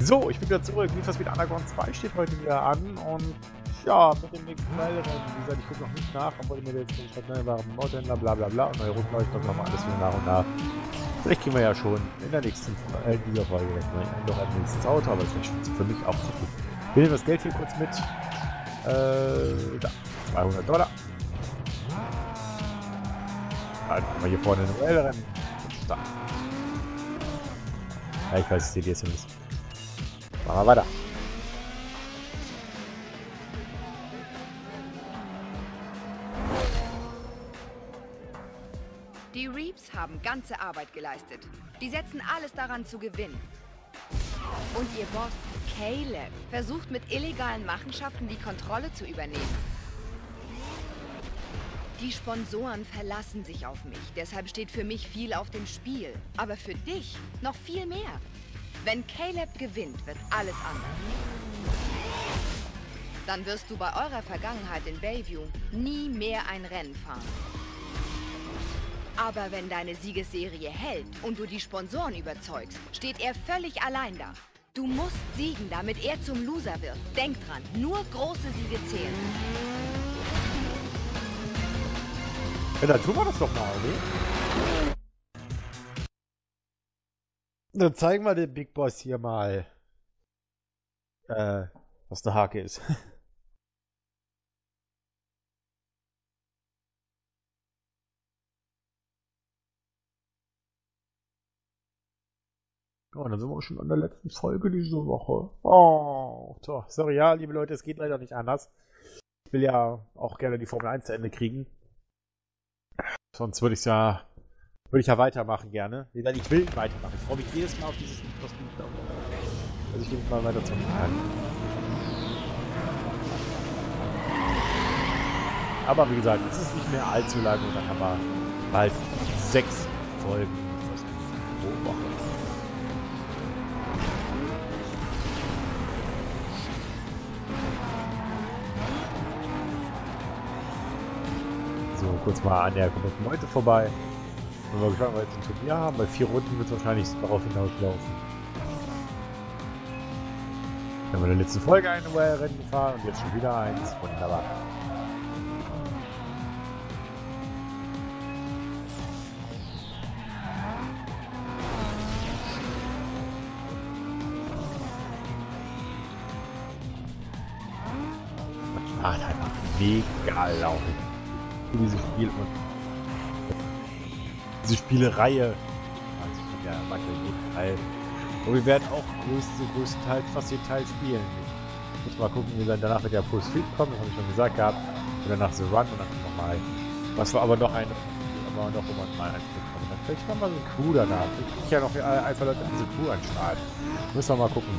So, ich bin wieder zurück. Need for Speed Underground 2 steht heute wieder an und ja, mit dem nächsten Teil, wie gesagt, ich gucke noch nicht nach, obwohl mir jetzt nicht schnell war, Motorhändler, bla bla bla und neue Rückläufe, das machen wir alles wieder nach und nach. Vielleicht kriegen wir ja schon in der nächsten dieser Folge noch ein nächstes Auto, aber das ist für mich auch zu viel. Wir nehmen das Geld hier kurz mit. Da, $200. Dann haben wir hier vorne eine Duellrennen. Da. Ja, ich weiß, ich sehe jetzt nicht. Machen wir weiter. Die Reaps haben ganze Arbeit geleistet. Die setzen alles daran zu gewinnen. Und ihr Boss, Caleb, versucht mit illegalen Machenschaften die Kontrolle zu übernehmen. Die Sponsoren verlassen sich auf mich, deshalb steht für mich viel auf dem Spiel. Aber für dich noch viel mehr. Wenn Caleb gewinnt, wird alles anders. Dann wirst du bei eurer Vergangenheit in Bayview nie mehr ein Rennen fahren. Aber wenn deine Siegesserie hält und du die Sponsoren überzeugst, steht er völlig allein da. Du musst siegen, damit er zum Loser wird. Denk dran, nur große Siege zählen. Ja, dann tun wir das doch mal, oder? Dann zeigen wir dem Big Boss hier mal, was der Hake ist. Oh, dann sind wir auch schon an der letzten Folge diese Woche. Oh, toll. Sorry, ja, liebe Leute, es geht leider nicht anders. Ich will ja auch gerne die Formel 1 zu Ende kriegen. Sonst würde ich ja weitermachen gerne. Ich will weitermachen. Ich freue mich jedes Mal auf dieses Kostüm. Also ich jedes Mal weiter zocken kann. Aber wie gesagt, es ist nicht mehr allzu lang und dann haben wir bald 6 Folgen pro Woche. So, kurz mal an der kompletten Leute vorbei. Und wir gespannt, was wir jetzt ein Turnier haben. Bei 4 Runden wird es wahrscheinlich darauf hinauslaufen. Wir haben in der letzten Folge ein Rennen gefahren und jetzt schon wieder eins. Wunderbar. Das macht einfach mega Laune. Dieses Spiel und diese Spielereihe. Also von der Michael Teil. Und wir werden auch größtenteils fast jeden Teil spielen. Ich muss mal gucken, wie wir dann danach mit der Full Street kommen, das habe ich schon gesagt gehabt. Und danach The Run und dann nochmal. Was wir aber noch ein, aber noch immer mal eins bekommen. Dann vielleicht nochmal so ein Crew danach. Ich kriege ja noch einfach Leute diese Crew anschreiben. Müssen wir mal gucken.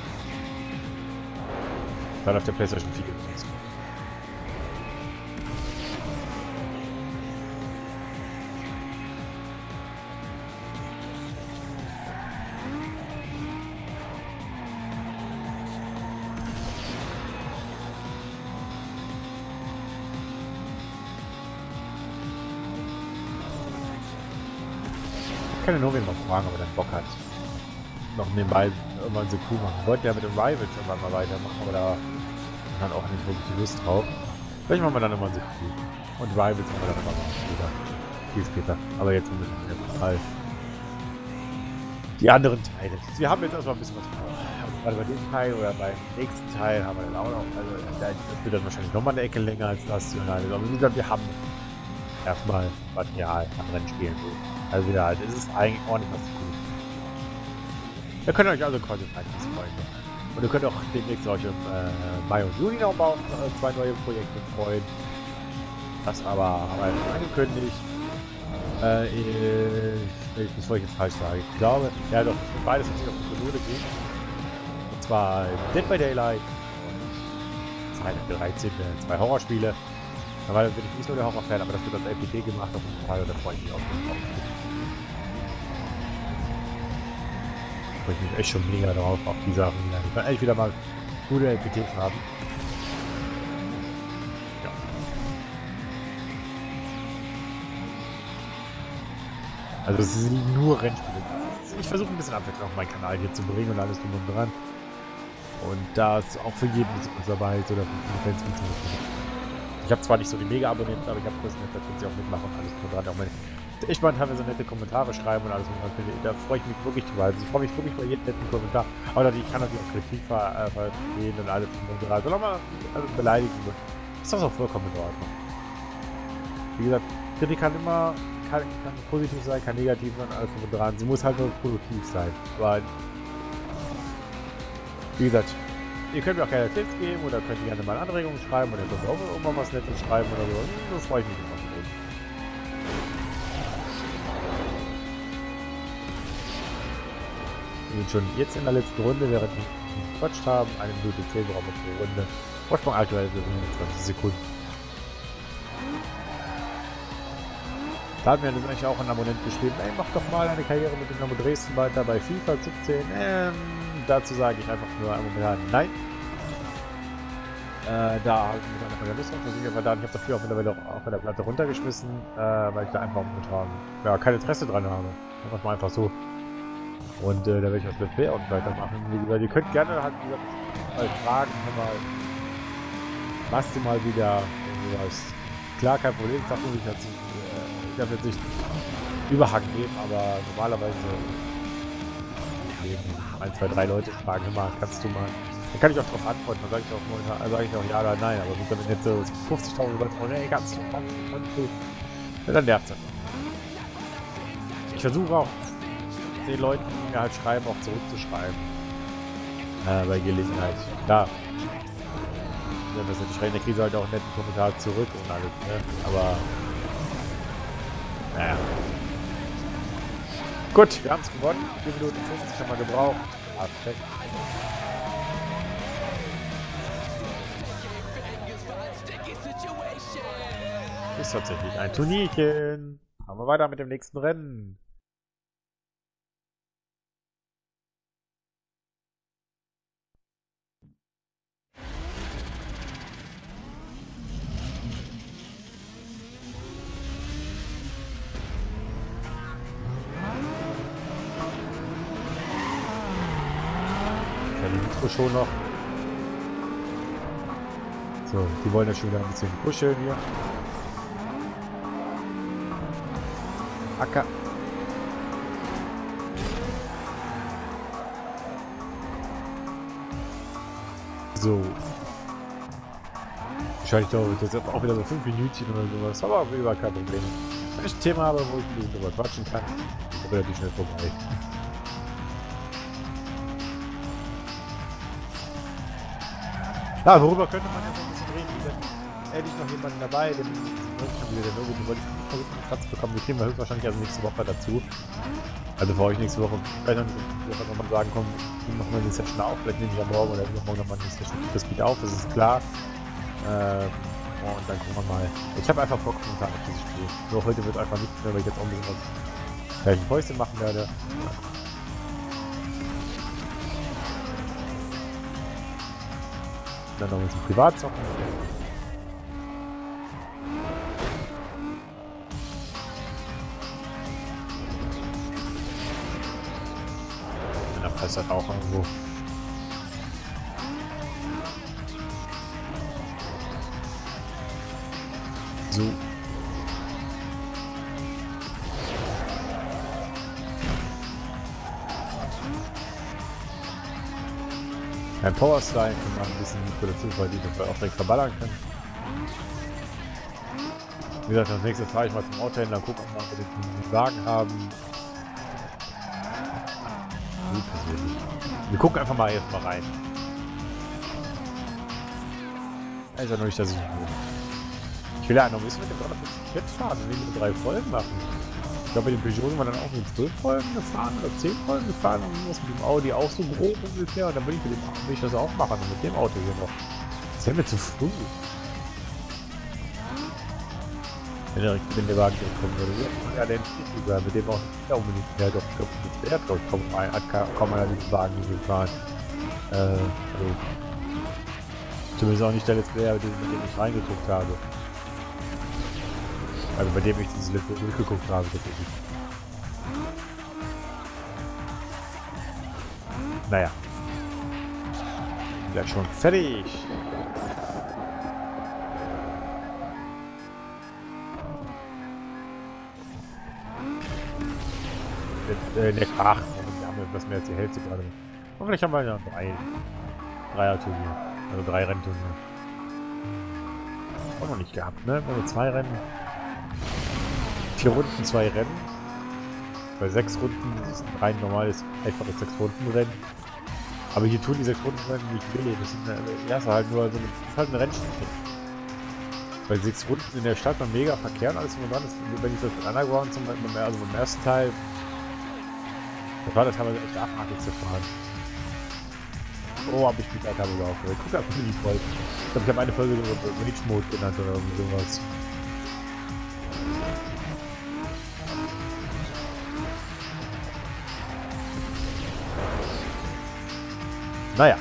Dann auf der PlayStation 4 übrigens. Ich kann ja nur wen mal fragen, ob er dann Bock hat. Noch nebenbei irgendwann so cool machen. Wir wollten ja mit den Rivals irgendwann mal weitermachen, aber da hat auch nicht wirklich die Lust drauf. Vielleicht machen wir dann immer so cool. Und Rivals machen wir dann immer später. Viel später. Aber jetzt müssen wir jetzt mal die anderen Teile. Wir haben jetzt erstmal ein bisschen was vor. Gerade bei dem Teil oder beim nächsten Teil haben wir dann auch noch. Also das wird dann wahrscheinlich nochmal eine Ecke länger als das. Aber wie gesagt, wir haben erstmal Material an Rennspielen. Also wieder halt, es ist eigentlich ordentlich was zu tun. Ihr könnt euch also quasi freuen. Und ihr könnt auch demnächst euch im Mai und Juni noch auf 2 neue Projekte freuen. Das aber haben wir schon angekündigt. Bevor ich jetzt falsch sage. Ich glaube, ja doch, beides wird sich auf die Minute gehen. Und zwar Dead by Daylight und Freitag der 13. 2 Horrorspiele. Da bin ich nicht nur der Horror-Fan, aber das wird als LPT gemacht auf jeden Fall und da freue ich mich auch drauf. Da freue ich mich echt schon mega drauf, auf die Sachen. Ich will eigentlich wieder mal gute LPTs haben. Ja. Also es sind nur Rennspiele. Ich versuche ein bisschen Abwechslung auf meinen Kanal hier zu bringen und alles drum und dran. Und da ist auch für jeden was dabei, so da Fans mitzumachen. Ich habe zwar nicht so die Mega-Abonnenten, aber ich habe das nett, da können sie auch mitmachen und alles dran. Auch echt mal teilweise nette Kommentare schreiben und alles. Da freue ich mich wirklich drüber. Also ich freue mich wirklich bei jedem netten Kommentar. Aber ich kann natürlich auch Kritik verstehen und alles. Solange man beleidigen wird, ist das auch vollkommen in Ordnung. Wie gesagt, Kritik kann immer kann positiv sein, kann negativ sein, alles dran. Sie muss halt nur produktiv sein. Aber wie gesagt, ihr könnt mir auch gerne Tipps geben oder könnt ihr gerne mal Anregungen schreiben oder könnt ihr auch irgendwann was Nettes schreiben oder so. Das freue ich mich immer. Wir sind schon jetzt in der letzten Runde, während wir gequatscht haben. 1 Minute 10 brauchen wir pro Runde. Vorsprung aktuell für 25 Sekunden. Da hat mir nämlich auch ein Abonnent geschrieben, ey, mach doch mal eine Karriere mit Dynamo Dresden weiter bei FIFA 17. Dazu sage ich einfach nur momentan nein. Da habe ich mir dann keine Lust drauf, ich habe dafür auch mittlerweile auch von der Platte runtergeschmissen, weil ich da einfach momentan kein Interesse dran habe. Das war einfach so. Und da werde ich das Let's Play auch weitermachen. Wie gesagt, ihr könnt gerne halt mal fragen, was du mal wieder irgendwas. Klar, kein Problem, ich sag nur, ich darf jetzt nicht Überhang geben, aber normalerweise 1, 2, 3 Leute fragen immer, kannst du mal. Dann kann ich auch darauf antworten, dann sage ich auch momentan, sage ich auch ja oder nein, aber wenn jetzt so 50.000 Leute fragen, ey, kannst du, ja, dann nervt es einfach. Ich versuche auch den Leuten, die mir halt schreiben, auch zurückzuschreiben. Bei Gelegenheit. Klar. Wenn wir es nicht schreiben, der kriegt halt auch einen netten Kommentar zurück und alles, ne? Aber naja. Gut, wir haben es gewonnen. 4 Minuten 50 haben wir gebraucht. Perfekt. Ist tatsächlich ein Turnierchen. Machen wir weiter mit dem nächsten Rennen. Schon noch. So, die wollen ja schon wieder ein bisschen kuscheln hier. Acker. So. Wahrscheinlich dauert jetzt auch wieder so 5 Minütchen oder sowas, aber auf jeden Fall kein Problem. Wenn ich ein Thema habe, wo ich ein bisschen drüber quatschen kann, dann wird die schnell vorbei. Ja, worüber könnte man jetzt noch ein bisschen reden? Endlich noch jemanden dabei, den Logo, die wollte ich nicht versuchen, einen Platz bekommen. Die kriegen wir höchstwahrscheinlich also nächste Woche dazu. Also für euch nächste Woche. Vielleicht noch mal sagen, komm, wir machen wir die Session auf. Vielleicht nehme ich ja morgen oder übermorgen nochmal eine Session für das Speed auf, das ist klar. Und dann gucken wir mal. Ich habe einfach Bock momentan auf dieses Spiel. Nur heute wird einfach nichts mehr, weil ich jetzt auch ein bisschen was gleich ein Päuschen machen werde. Dann noch ein bisschen privat zocken. Da passt das auch irgendwo. So. Ein Powerslide und mal ein bisschen dazu verdienen, dass wir auch direkt verballern können. Wie gesagt, als nächstes fahre ich mal zum Autohändler, gucken, ob wir den Wagen haben. Wir gucken einfach mal jetzt mal rein. Also noch nicht, dass ich will ja noch ein bisschen mit dem Donnerstag fahren, wenn wir 3 Folgen machen. Ich glaube, bei den Peugeot sind wir dann auch mit 12 Folgen gefahren oder 10 Folgen gefahren und was mit dem Audi auch so grob ungefähr. Und dann will ich das auch machen und mit dem Auto hier noch. Das wäre mir zu früh. Wenn der Wagen direkt kommen würde. Ja, der entsteht sogar, mit dem auch nicht unbedingt. Ja, doch, ich glaube, mit der kann man ja diesen Wagen nicht fahren. Also, zumindest auch nicht der letzte Player, mit dem ich reingeguckt habe. Also bei dem ich dieses Let's Play durchgeguckt habe, tatsächlich. Naja. Gleich schon fertig. Ne, ach, wir haben etwas mehr als die Hälfte gerade. Und vielleicht haben wir ja Dreier-Turnier. Also 3 Rennturnier. Auch noch nicht gehabt, ne? Wir haben 2 Rennen. 4 Runden, 2 Rennen. Bei 6 Runden, das ist ein rein normales, einfaches 6-Runden-Rennen. Aber hier tun die 6-Runden-Rennen nicht weh. Das sind halt nur so eine Rennstrecke. Bei 6 Runden in der Stadt war mega Verkehr und alles dran ist. Wenn ich das mit Underground zum Beispiel, also beim ersten Teil, da war das teilweise echt abartig zu fahren. Oh, hab ich mich da teilweise aufgeregt. Guck einfach in die Folge. Ich glaube, ich habe eine Folge so Rage Mode genannt oder sowas. Naja.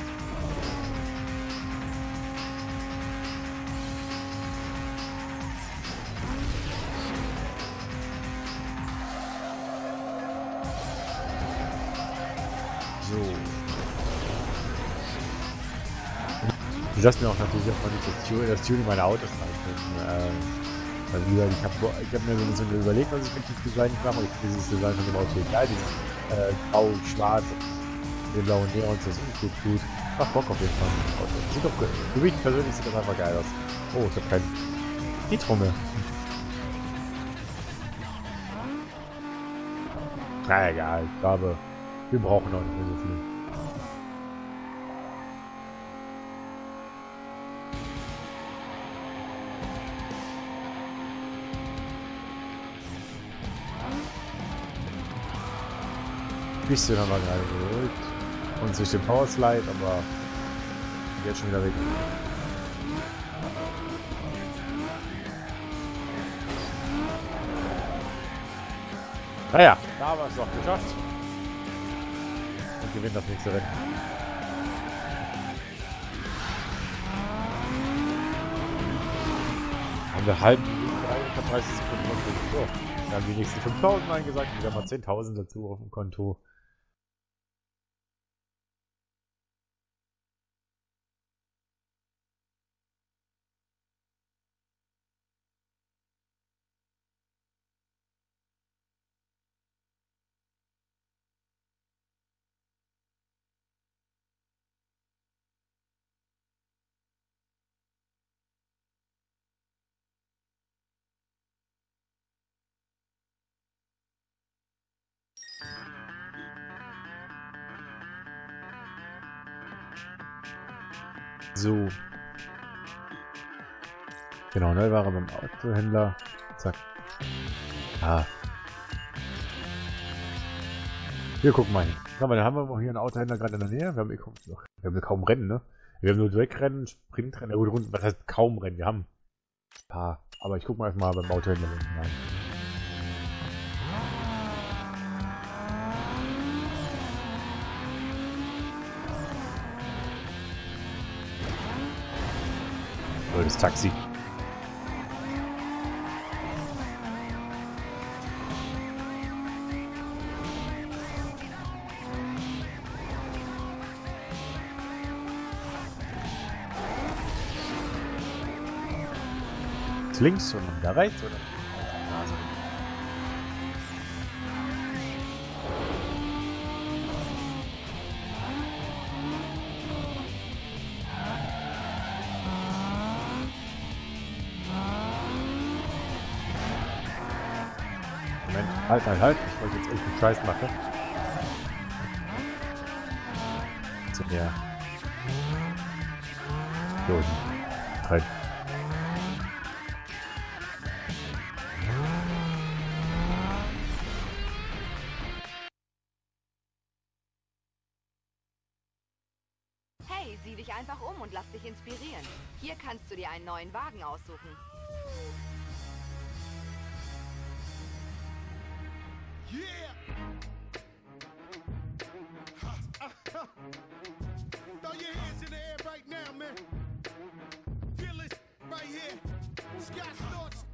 So. Ich lasse mir auch natürlich auch mal nicht das Tuning meiner Autos reinfinden. Also wie gesagt, ich hab mir so ein bisschen überlegt, was ich mit diesem Design mache. Ich finde dieses Design von dem Auto egal, dieses grau, schwarz, den blauen Neons, das ist gut. Macht Bock auf jeden Fall. Sieht doch, für mich persönlich sieht das einfach geil aus. Oh, ich hab kein Nitro mehr. Na egal, ich glaube, wir brauchen noch nicht mehr so viel. Ein bisschen haben wir gerade geholt. Und durch den Powerslide, aber jetzt schon wieder weg. Naja, da haben wir es doch geschafft. Und gewinnen das nächste Rennen. Haben wir halb 30 Sekunden noch. So, wir haben die nächsten 5000 eingesagt und wir haben mal 10.000 dazu auf dem Konto. So. Genau, ne, war er beim Autohändler. Zack. Ah. Hier, guck mal hin. Dann haben wir hier einen Autohändler gerade in der Nähe. Wir haben kaum Rennen, ne? Wir haben nur Direktrennen, Sprintrennen, Runden. Was heißt kaum Rennen? Wir haben ein paar. Aber ich guck mal erstmal beim Autohändler rein. Das Taxi. Links und da rechts oder? Nase. Moment, halt. Ich wollte jetzt echt einen Scheiß machen. Zu mir. So, rein. Hey, sieh dich einfach um und lass dich inspirieren. Hier kannst du dir einen neuen Wagen aussuchen. Yeah! Throw your hands in the air right now, man. Feel it right here. Scott Storch.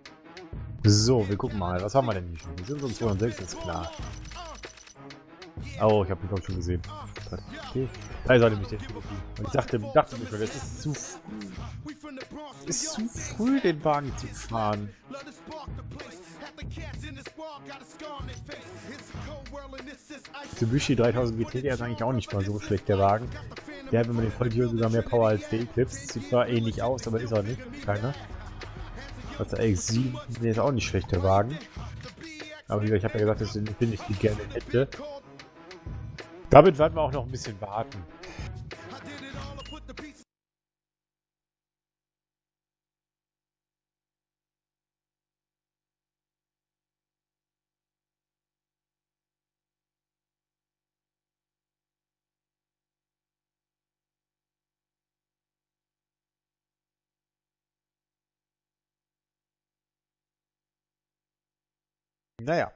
So, wir gucken mal. Was haben wir denn hier schon? Wir sind um 206, ist klar. Oh, ich habe ihn, glaube ich, schon gesehen. Okay. Da ist er nämlich der Philippi. Und ich dachte mir schon, das ist zu früh, den Wagen zu fahren. Mitsubishi 3000 GT, der ist eigentlich auch nicht mal so schlecht, der Wagen. Der hat, wenn man den Volltür sogar mehr Power als der Eclipse. Sieht zwar ähnlich aus, aber ist er nicht. Keiner. Was der X7, der ist auch nicht schlecht, der Wagen. Aber wie gesagt, ich habe ja gesagt, dass ich die gerne hätte. Damit werden wir auch noch ein bisschen warten. Naja.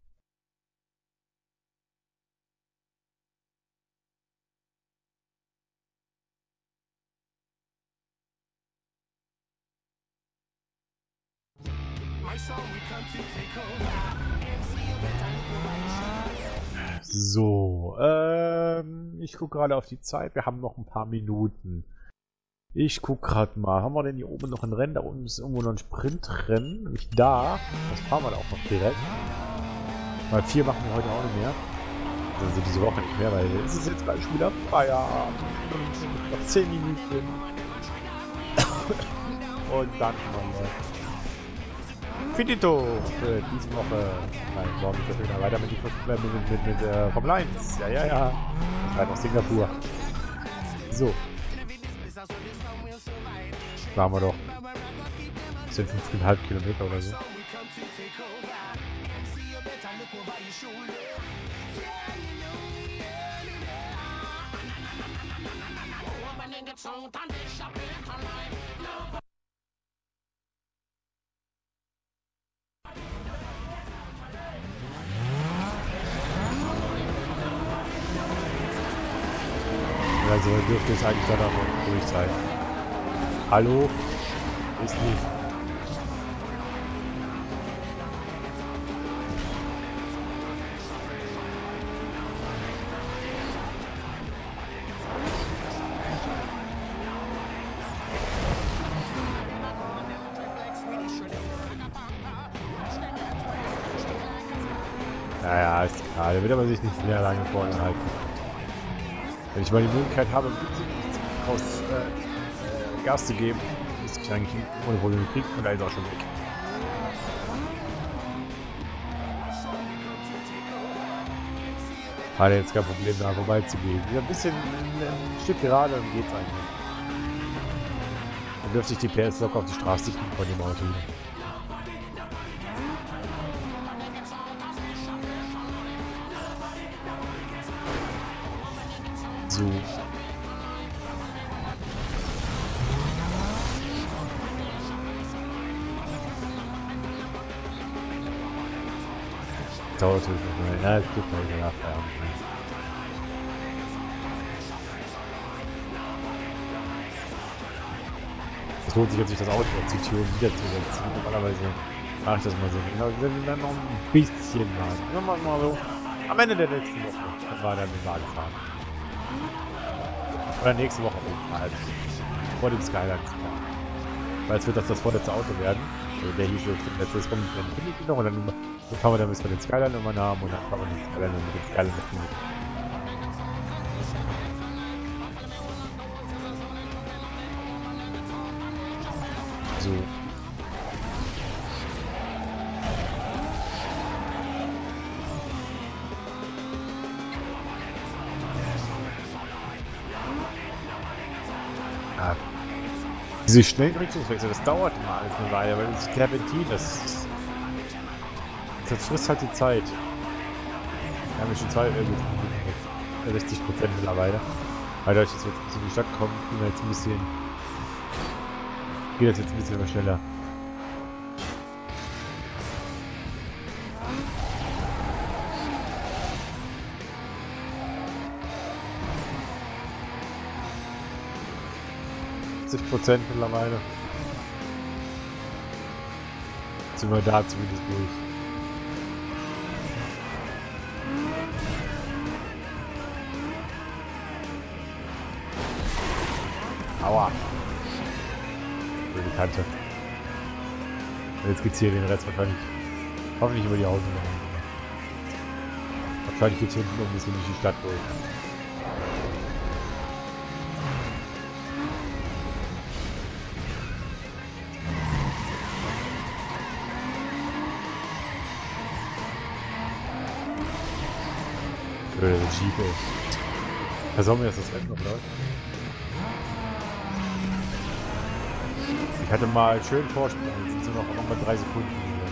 So, ich gucke gerade auf die Zeit. Wir haben noch ein paar Minuten. Ich gucke gerade mal. Haben wir denn hier oben noch ein Rennen? Da unten ist irgendwo noch ein Sprintrennen. Nämlich da. Das fahren wir da auch noch direkt. Weil 4 machen wir heute auch nicht mehr. Also diese Woche nicht mehr, weil es ist jetzt gleich schon wieder Feierabend. Noch 10 Minuten. Und dann machen wir Finito für diese Woche. Nein, morgen geht es wieder weiter mit Formel 1. Ja. Ich reite nach Singapur. So. Machen wir doch. Das sind 5,5 Kilometer oder so. Also dürfte es eigentlich dann auch ruhig sein. Hallo? Ist nicht. Naja, ist klar. Da wird aber sich nicht sehr lange vorne halten. Wenn ich mal die Möglichkeit habe, aus Gas zu geben, ist ich eigentlich ohne Probleme kriegen und da ist auch schon weg. Hatte jetzt kein Problem da vorbeizugehen. Wieder ein bisschen ein Stück gerade, dann geht's eigentlich. Dann dürfte ich die PS locker auf die Straße kriegen von dem Auto hier. So. Dauert natürlich noch mal. Ja, es gibt mal wieder Feierabend. Es lohnt sich jetzt nicht, das Auto auf die Tür wiederzusetzen. Normalerweise mache ich das mal so. Genau, dann noch ein bisschen warten. Dann machen wir mal so. Am Ende der letzten Woche dann war dann den Wagen fahren. Oder nächste Woche auf jeden Fall. Vor dem Skyline. Weil es wird das vorletzte Auto werden. Also der hieß jetzt, das kommt dann Infinity noch und dann fahren wir dann bis wir den Skyline irgendwann haben und dann fahren wir den Skyline und mit dem Skyline das Ding. So. Ja. Diese schnellen Richtungswechsel, das dauert immer alles eine Weile, weil das Terpentin, das frisst halt die Zeit. Wir haben ja schon 60% mittlerweile. Weil dadurch, dass wir jetzt in die Stadt kommen, geht das jetzt ein bisschen schneller. %, mittlerweile. Jetzt sind wir da zumindest durch. Aua. Über die Kante. Und jetzt geht's hier den Rest wahrscheinlich. Hoffentlich über die Außen. Wahrscheinlich geht's hinten um ein bisschen durch die Stadt durch. Der Jeep, ey. Versauen wir jetzt das Rennen noch, oder? Ich hatte mal schön Vorsprung, jetzt sind es nur noch mal 3 Sekunden oder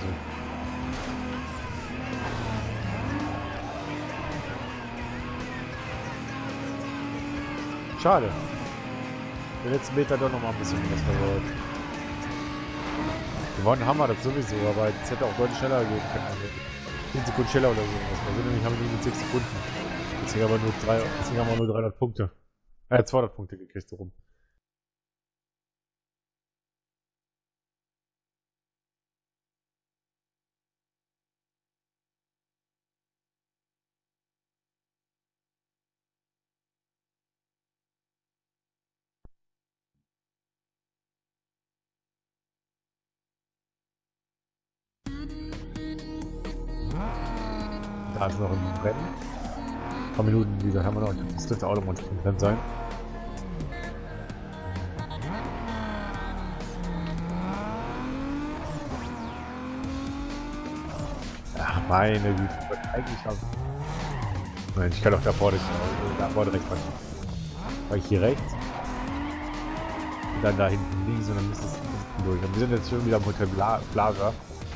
so. Schade. Den letzten Meter doch noch mal ein bisschen was versaut. Gewonnen haben wir das sowieso, aber es hätte auch deutlich schneller gehen können. Also 10 Sekunden schneller oder so. Wir sind nämlich haben wir nur 6 Sekunden. Deswegen haben wir nur 300 Punkte. 200 Punkte gekriegt, so rum. Da ist noch ein Rennen. Ein paar Minuten, wie gesagt, haben wir noch. Das dürfte auch noch ein Rennen sein. Ach, meine Güte. Ich wollte eigentlich haben. Nein, ich kann auch da vorne direkt fahren. Weil ich hier rechts. Und dann da hinten links und dann ist es durch. Und wir sind jetzt schon wieder am Hotel Plaza.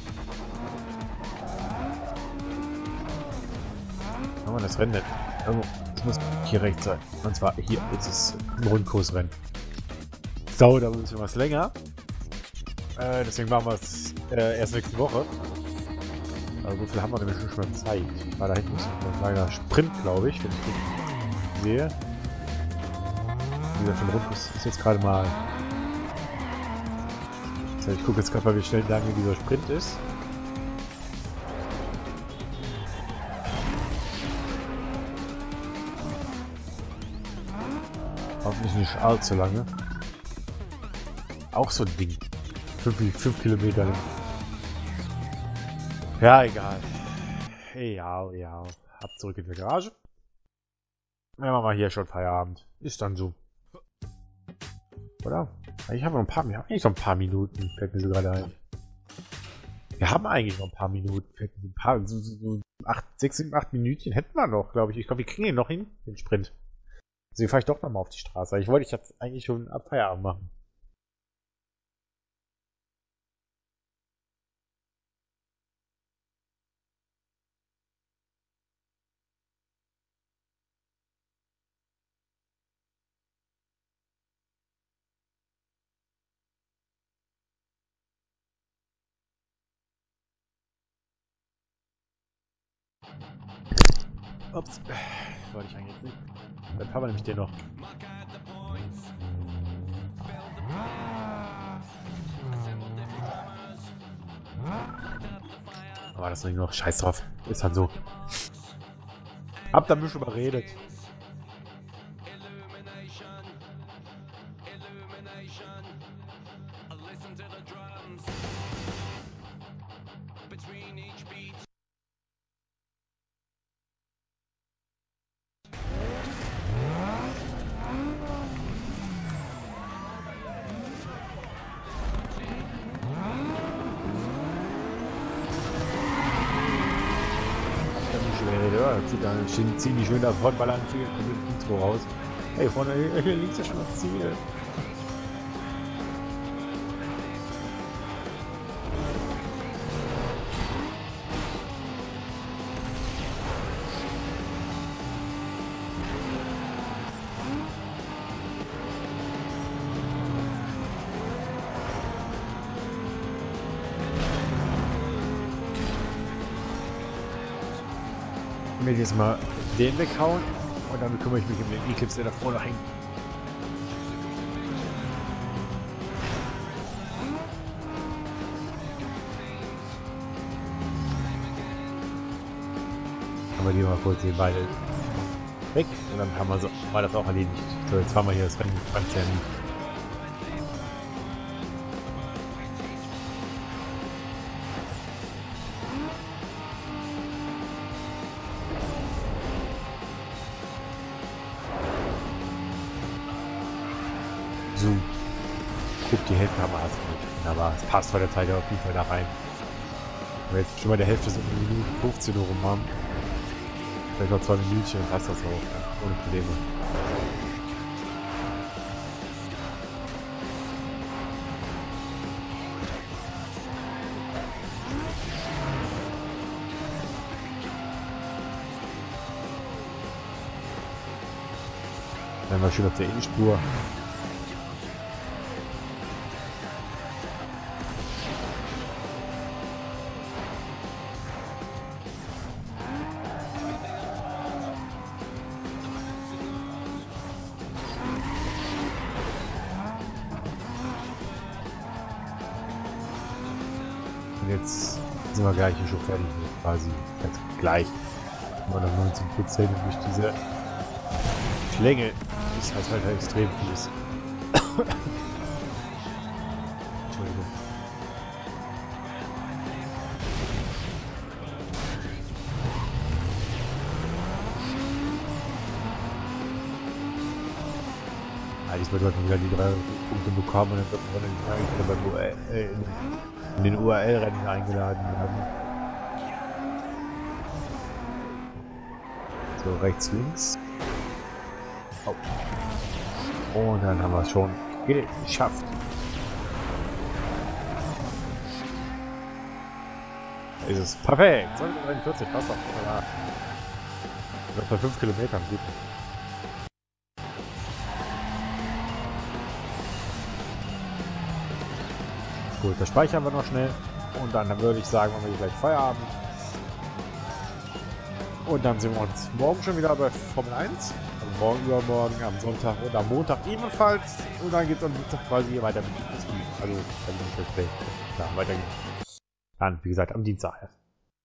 Haben wir das Rennen nicht? Das muss hier rechts sein. Und zwar hier ist es ein Rundkursrennen. Es dauert aber ein bisschen was länger. Deswegen machen wir es erst nächste Woche. Aber so viel haben wir nämlich schon Zeit. Weil da hinten ist ein kleiner Sprint, glaube ich, wenn ich richtig sehe. Wie gesagt, ein Rundkurs ist jetzt gerade mal. Also ich gucke jetzt gerade mal, wie schnell lange dieser Sprint ist. Hoffentlich nicht allzu lange. Auch so ein Ding. 5 Kilometer. Ja, egal. Ja. Ab zurück in die Garage. Dann machen wir hier schon Feierabend. Ist dann so. Oder? Ich habe noch eigentlich noch ein paar Minuten. Fällt mir so gerade ein. Wir haben eigentlich noch ein paar Minuten. So 6, 7, 8 Minütchen hätten wir noch, glaube ich. Ich glaube, wir kriegen den noch hin, den Sprint. Deswegen fahre ich doch nochmal auf die Straße. Ich wollte jetzt eigentlich schon ab Feierabend machen. Ups. Wollte ich eigentlich nicht. Dann fahren wir nämlich den noch. Aber das ist nicht noch. Scheiß drauf. Ist halt so. Hab da mich überredet. Ziehen die schön da fortbalanciert und mit Intro raus. Hey, vorne hier links ist schon das Ziel. Ich will jetzt mal den weghauen und dann kümmere ich mich um den Eclipse, der da vorne hängt. Aber die mal kurz die beide weg und dann haben wir so, war das auch erledigt. So, jetzt fahren wir hier das Rennen mit Franzern. So. Guck, die Hälfte haben wir also gut. Aber es passt von der Zeit auf jeden Fall da rein. Wenn wir jetzt schon mal der Hälfte so eine Minute 15 Uhr rum haben. Vielleicht noch 2 Minütchen, passt das auch. Ja, ohne Probleme. Dann war schön auf der Innenspur. Und jetzt sind wir gleich hier schon fertig, quasi jetzt gleich. Immer noch 19% und durch diese Länge ist halt heute extrem fies. Entschuldigung. Diesmal wird man wieder die 3 Punkte bekommen und dann wird man wieder in den URL-Rennen eingeladen werden. So, rechts, links. Oh. Und dann haben wir es schon geschafft. Ist es perfekt. 243, passt doch. Bei 5 Kilometern, gut. Gut, das speichern wir noch schnell. Und dann würde ich sagen, machen wir gleich Feierabend. Und dann sehen wir uns morgen schon wieder bei Formel 1. Also morgen, übermorgen, am Sonntag und am Montag ebenfalls. Und dann geht es am Dienstag quasi weiter mit dem Spiel. Also, ja, weiter geht's. Dann, wie gesagt, am Dienstag erst.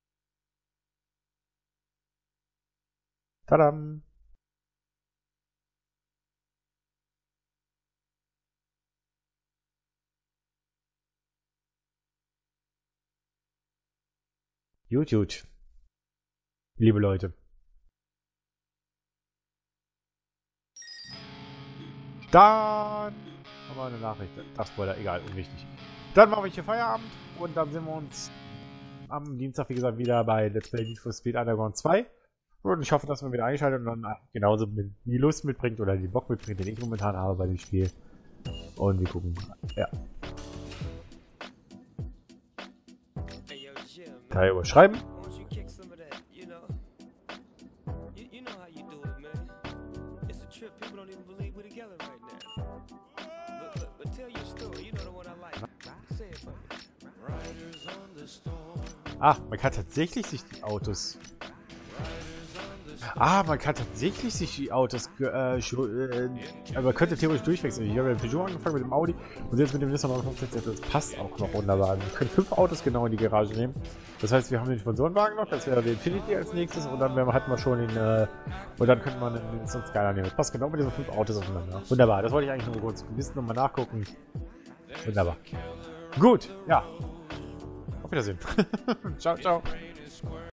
Tadam! Gut. Liebe Leute. Dann haben wir eine Nachricht. Das Spoiler, egal, unwichtig. Dann mache ich hier Feierabend und dann sehen wir uns am Dienstag, wie gesagt, wieder bei Let's Play Need for Speed Underground 2. Und ich hoffe, dass man wieder einschaltet und dann genauso die Lust mitbringt oder den Bock mitbringt, den ich momentan habe bei dem Spiel. Und wir gucken. Ja. Kann ich überschreiben. Ach, man kann tatsächlich sich die Autos... man kann tatsächlich sich die Autos... man könnte theoretisch durchwechseln. Ich habe mit dem Peugeot angefangen, mit dem Audi und jetzt mit dem Nissan 965. Das passt auch noch wunderbar. Wir können 5 Autos genau in die Garage nehmen. Das heißt, wir haben den Sponsorenwagen noch, das wäre der Infiniti als nächstes und dann hatten wir schon den... und dann könnte man den Nissan Skyline nehmen. Das passt genau mit diesen 5 Autos aufeinander. Wunderbar, das wollte ich eigentlich nur kurz wissen und mal nachgucken. Wunderbar. Gut, ja. Auf Wiedersehen. Ciao, ciao.